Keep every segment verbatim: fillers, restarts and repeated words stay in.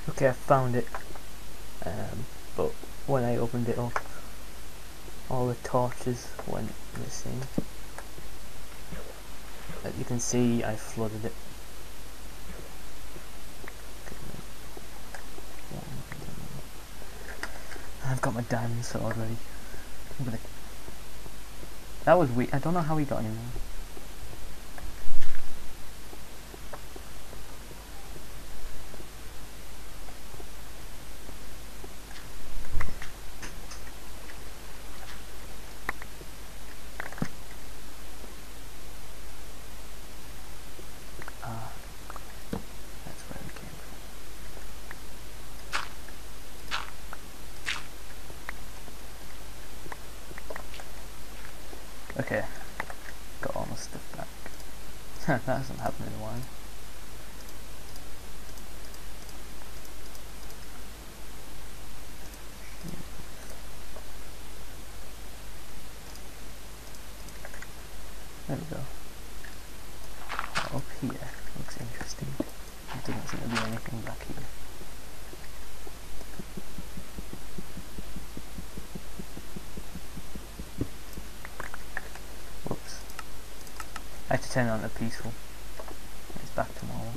Okay, I found it, um, but when I opened it up, all the torches went missing. As you can see, I flooded it. I've got my diamond sword ready. I'm gonna... That was weird. I don't know how he got in there. Ah, that's where we came from. Okay, got all my stuff back. That hasn't happened in a while. There we go. Oh, up here looks interesting. There doesn't seem to be anything back here. Whoops. I had to turn it on to peaceful. It's back to normal.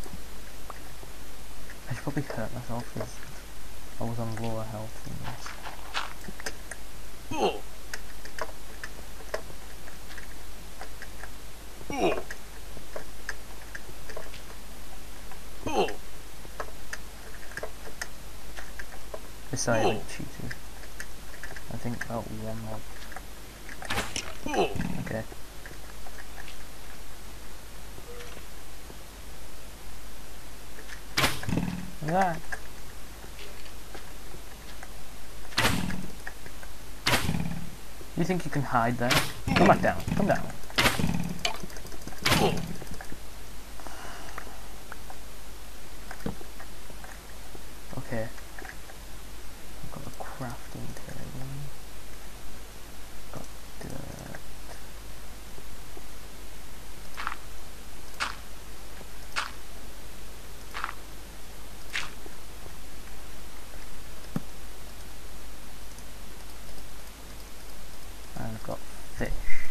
I should probably hurt myself because I was on lower health than this. Oh. Oh. Oh. Decided cheating. I think about one more. Oh. Okay. Ah. You think you can hide there? Come back down. Come down. Oh. Okay. I've got a crafting table. Got dirt. And I've got fish.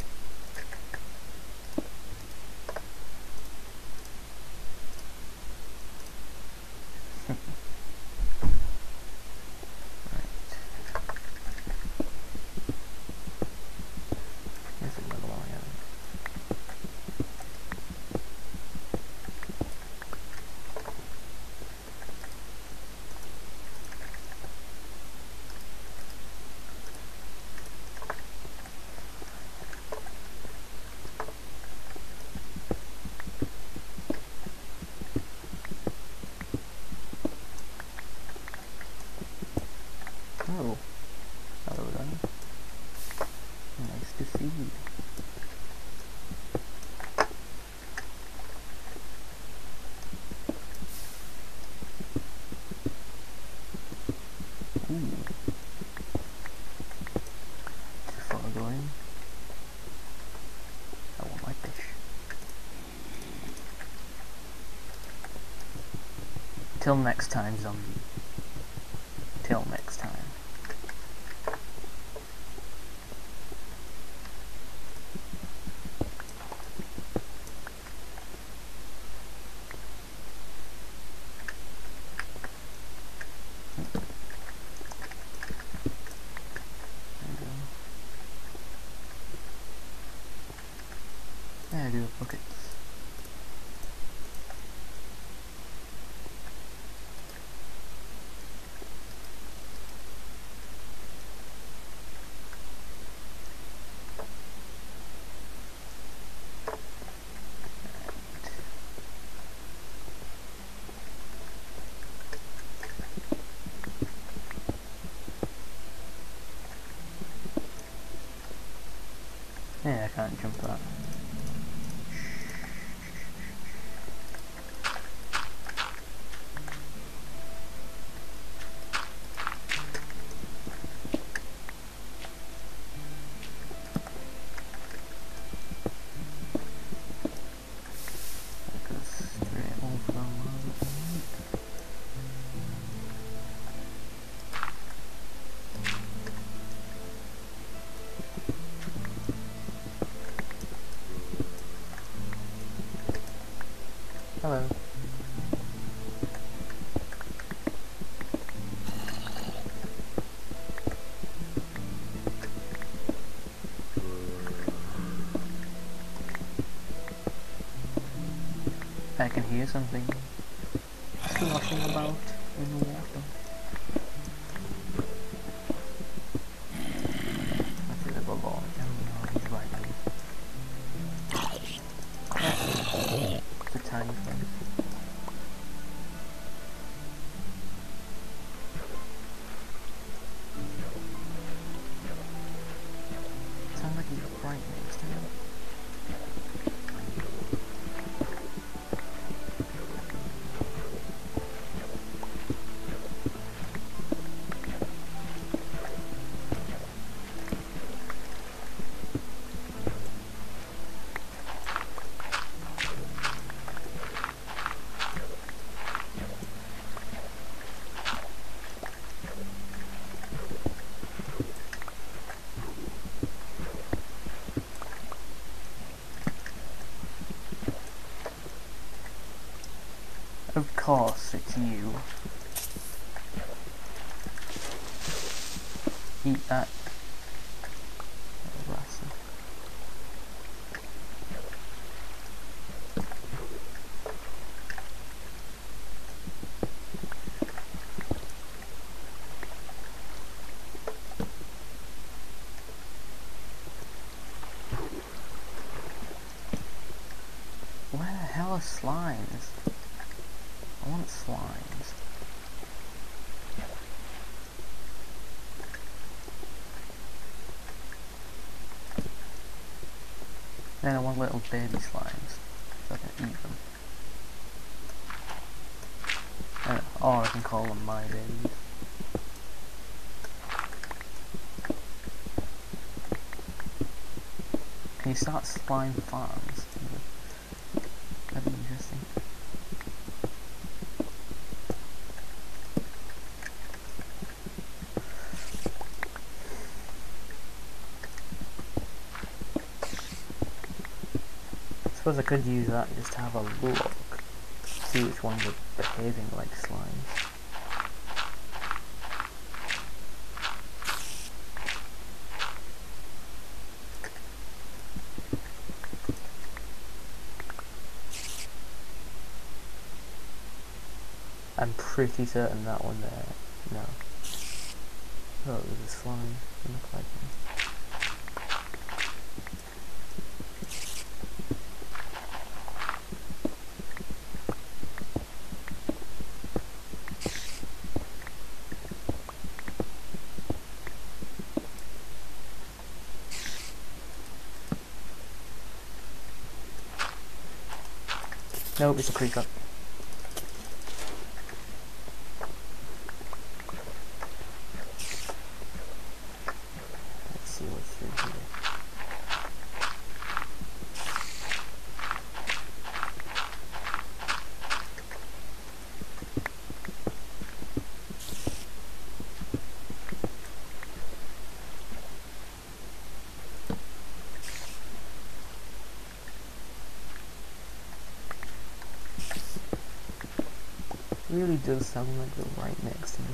Oh, hello there. Nice to see you. Ooh. Too far going. I want my fish. Till next time, zombie. Till next time. Yeah, I do have buckets. Yeah, I can't jump that. That goes straight over the line. I can hear something sloshing about in the water. Let's see the bubble. Oh no, he's right there. It's a tiny thing. Sounds like he's right next to him. Of course, it's you. Eat that. Oh, Russell. Where the hell are slimes? I want slimes. Then I want little baby slimes, so I can eat them. Uh, or I can call them my babies. Can you start slime farms? That'd be interesting. I suppose I could use that just to have a look, see which ones are behaving like slimes. I'm pretty certain that one there. No. Oh, it was a slime. It looked like one. Nope, it's a creeper. Let's see what's through here. It really does sound like they're right next to me.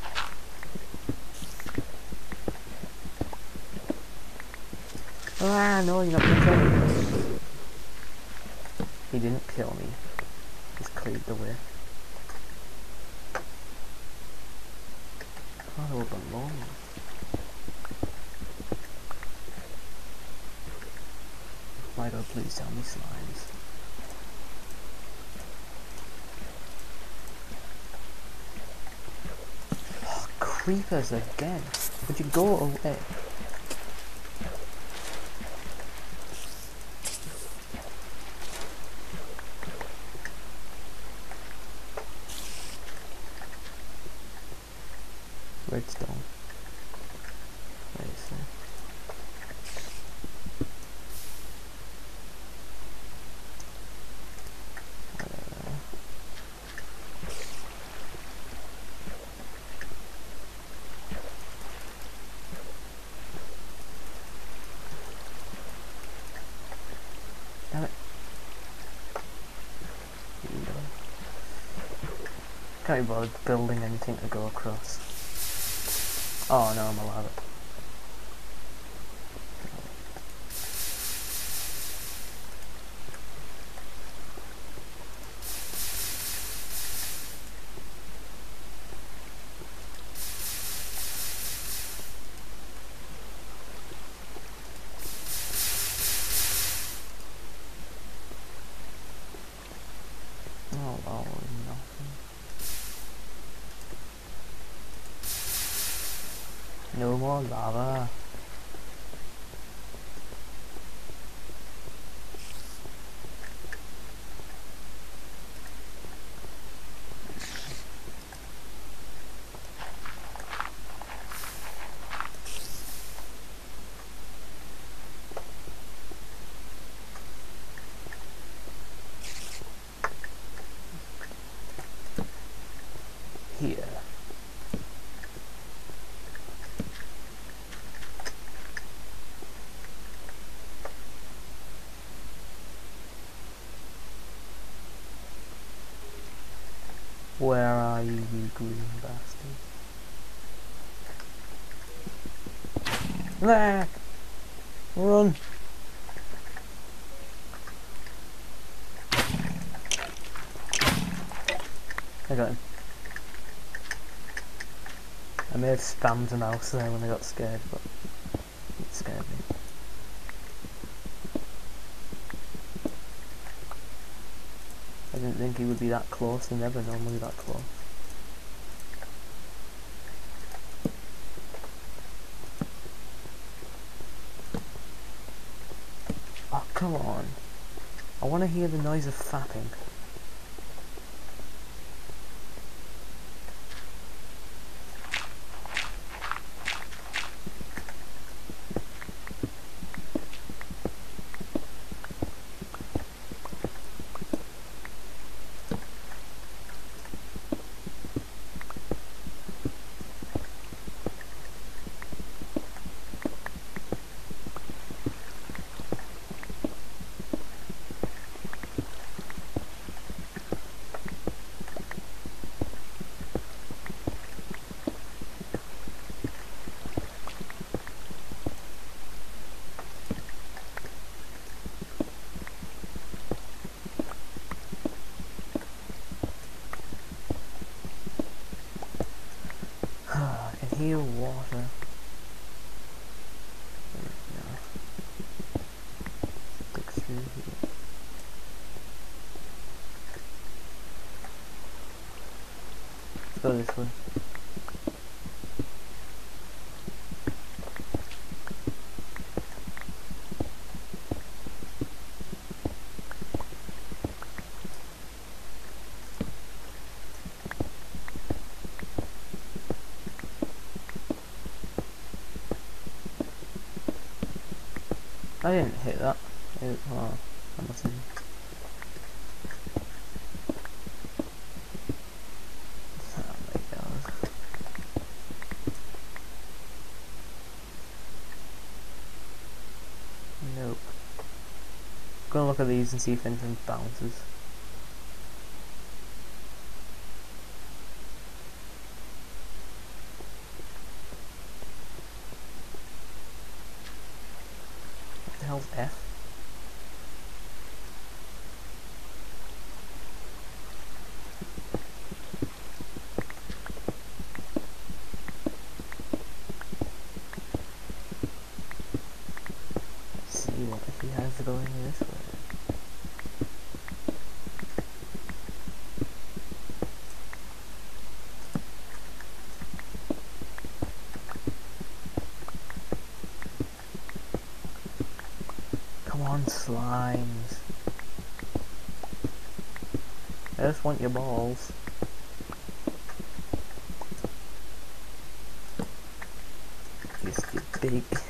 Ah, no, you're not gonna kill me. He didn't kill me. Just cleared the way. Oh, they were below me. My God, please tell me slimes. Oh, creepers again. Would you go away? Redstone. Where is it? Damn it. Can't be bothered building anything to go across. Oh no, I'm allowed it. No more lava. Here. Where are you, you green bastard? Nah! Run! I got him. I may have spammed a mouse there when I got scared, but it scared me. I didn't think he would be that close, they're never normally that close. Oh, come on. I want to hear the noise of fapping. I can hear water. No. Look through here. Let's go this way. I didn't hit that. It, oh, I must have. Oh my god. Nope. Gonna look at these and see if anything bounces. What the hell's F? Let's see what if he has to go in this way. Come on, slimes. I just want your balls. Just get big.